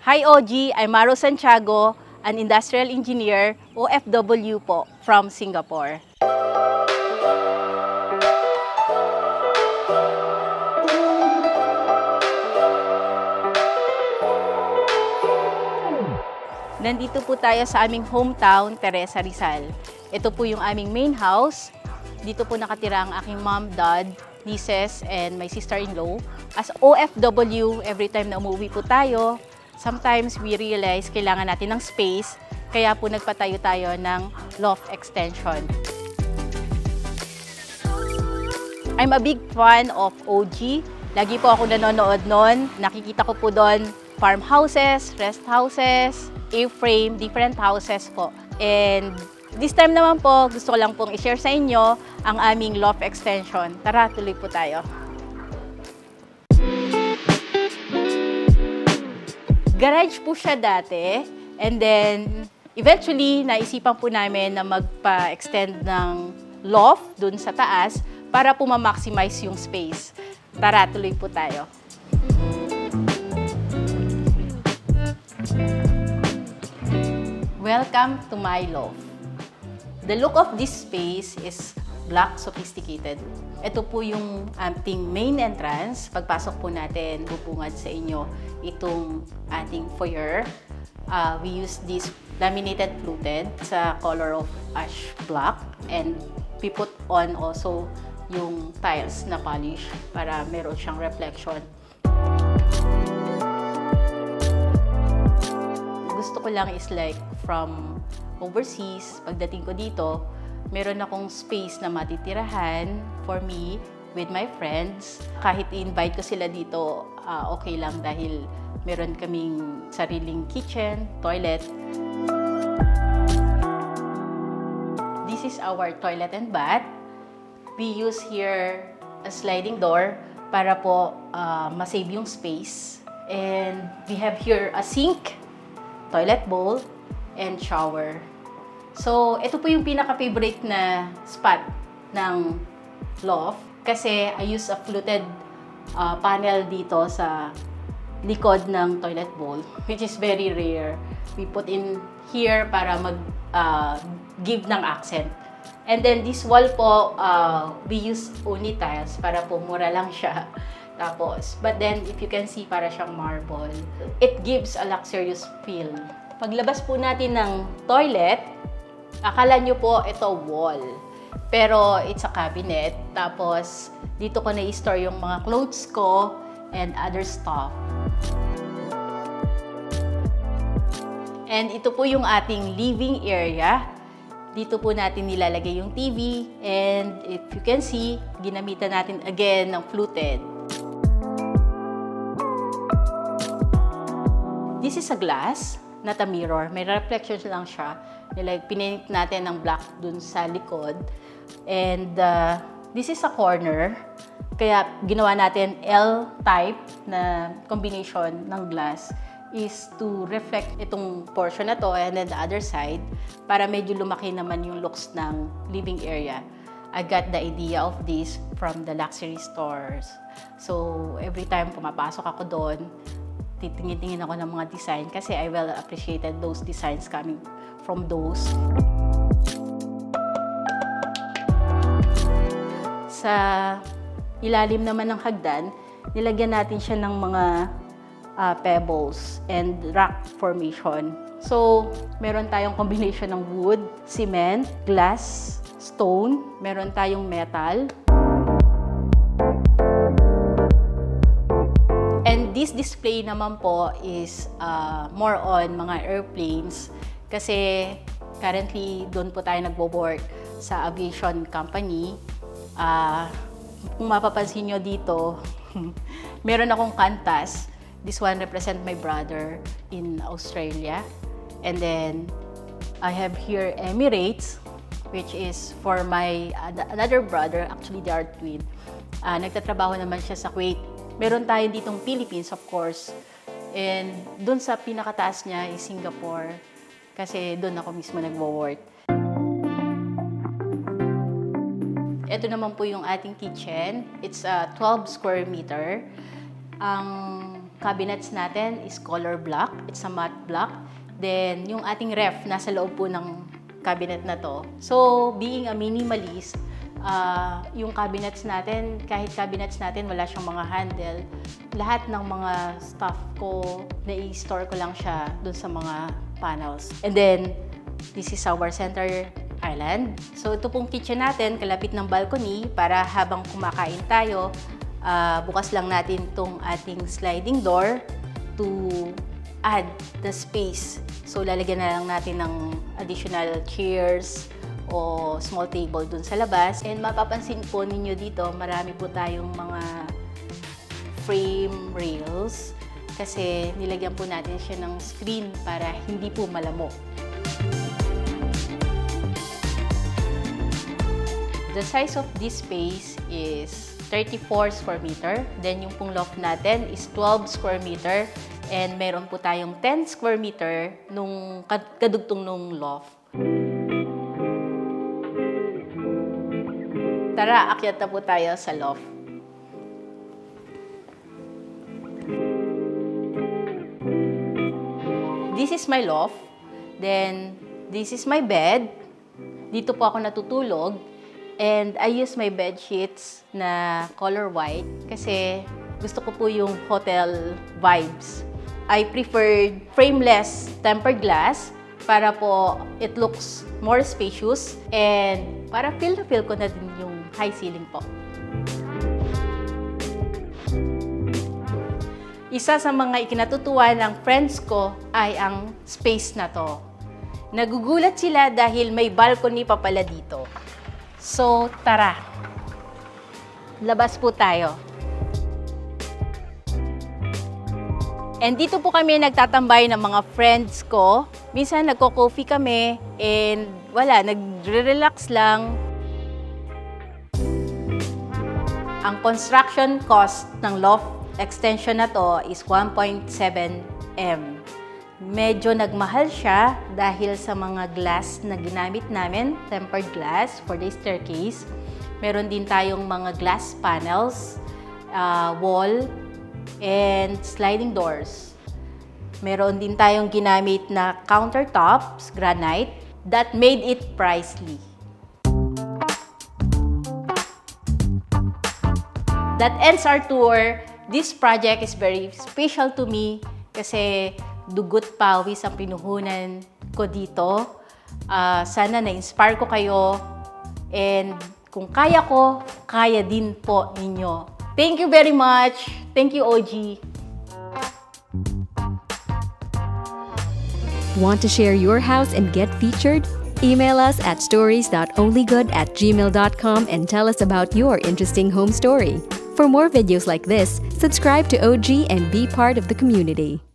Hi OG, I'm Maro Santiago, an industrial engineer, OFW po, from Singapore. Nandito po tayo sa aming hometown, Teresa, Rizal. Ito po yung aming main house. Dito po nakatira ang aking mom, dad, nieces, and my sister-in-law. As OFW, every time na umuwi po tayo, sometimes we realize kailangan natin ng space, kaya po nagpatayo tayo ng loft extension. I'm a big fan of OG. Lagi po ako nanonood nun. Nakikita ko po doon farmhouses, rest houses, A-frame, different houses po. And this time naman po, gusto ko lang pong i-share sa inyo ang aming loft extension. Tara, tuloy po tayo. Garage po siya dati, and then eventually naisipan po namin na magpa-extend ng loft dun sa taas para po ma-maximize yung space. Tara, tuloy po tayo. Welcome to my loft. The look of this space is black, sophisticated. Ito po yung ating main entrance. Pagpasok po natin, bubungad sa inyo itong ating foyer. We use this laminated fluted sa color of ash black, and we put on also yung tiles na polish para meron siyang reflection. Gusto ko lang is like from overseas, pagdating ko dito, meron akong space na matitirahan for me with my friends. Kahit i-invite ko sila dito, okay lang dahil meron kaming sariling kitchen, toilet. This is our toilet and bath. We use here a sliding door para po masave yung space. And we have here a sink, toilet bowl, and shower. So, ito po yung pinaka-favorite na spot ng loft kasi I use a fluted panel dito sa likod ng toilet bowl, which is very rare. We put in here para mag-give ng accent. And then this wall po, we use uni tiles para po mura lang siya. Tapos, but then if you can see, para siyang marble. It gives a luxurious feel. Paglabas po natin ng toilet, akala nyo po ito wall. Pero it's a cabinet. Tapos, dito ko na-store yung mga clothes ko and other stuff. And ito po yung ating living area. Dito po natin nilalagay yung TV. And if you can see, ginamitan natin again ng fluted. This is a glass, not a mirror. May reflection lang siya. Pinint natin ng black dun sa likod. And this is a corner. Kaya ginawa natin L-type na combination ng glass is to reflect itong portion na to and then the other side para medyo lumaki naman yung looks ng living area. I got the idea of this from the luxury stores. So every time pumapasok ako doon, titingin-tingin ako ng mga design kasi I well appreciated those designs coming from those. Sa ilalim naman ng hagdan, nilagyan natin siya ng mga pebbles and rock formation. So, meron tayong combination ng wood, cement, glass, stone, meron tayong metal. And this display naman po is more on mga airplanes kasi currently doon po tayo nagbo-work sa aviation company. Kung mapapansin nyo dito, meron akong kantas. This one represent my brother in Australia. And then I have here Emirates, which is for my another brother. Actually, they are twin. Nagtatrabaho naman siya sa Kuwait. Meron tayo ditong Philippines, of course. And doon sa pinakataas niya is Singapore. Kasi doon ako mismo nagwo-work. Ito naman po yung ating kitchen. It's a 12 square meter. Ang cabinets natin is color black. It's a matte black. Then, yung ating ref, nasa loob po ng cabinet na to. So, being a minimalist, yung cabinets natin, kahit cabinets natin, wala siyang mga handle. Lahat ng mga stuff ko, na-i-store ko lang siya dun sa mga panels. And then, this is our center island. So, ito pong kitchen natin, kalapit ng balcony, para habang kumakain tayo, bukas lang natin itong ating sliding door to add the space. So, lalagyan na lang natin ng additional chairs o small table dun sa labas. And mapapansin po ninyo dito, marami po tayong mga frame rails kasi nilagyan po natin siya ng screen para hindi po malamo. The size of this space is 34 square meter. Then yung pong loft natin is 12 square meter. And meron po tayong 10 square meter nung kadugtong nung loft. Tara, akyat na po tayo sa loft. This is my loft. Then, this is my bed. Dito po ako natutulog. And I use my bed sheets na color white kasi gusto ko po yung hotel vibes. I preferred frameless tempered glass para po it looks more spacious and para feel na feel ko na din yung high ceiling po. Isa sa mga ikinatutuwa ng friends ko ay ang space na to. Nagugulat sila dahil may balcony pa pala dito. So, tara. Labas po tayo. And dito po kami nagtatambay ng mga friends ko. Minsan nagko-coffee kami and wala, nagre-relax lang. Ang construction cost ng loft extension na to is 1.7 M. Medyo nagmahal siya dahil sa mga glass na ginamit namin, tempered glass for the staircase. Meron din tayong mga glass panels, wall, and sliding doors. Meron din tayong ginamit na countertops, granite, that made it pricey. That ends our tour. This project is very special to me kasi dugot pawis ang pinuhunan ko dito. Sana na-inspire ko kayo and kung kaya ko, kaya din po ninyo. Thank you very much. Thank you, OG. Want to share your house and get featured? Email us at stories.onlygood@gmail.com and tell us about your interesting home story. For more videos like this, subscribe to OG and be part of the community.